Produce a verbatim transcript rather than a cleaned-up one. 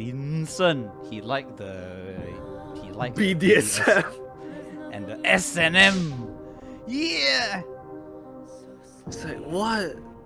Vincent, he liked the he liked B D S M and the S and M. Yeah. It's like what?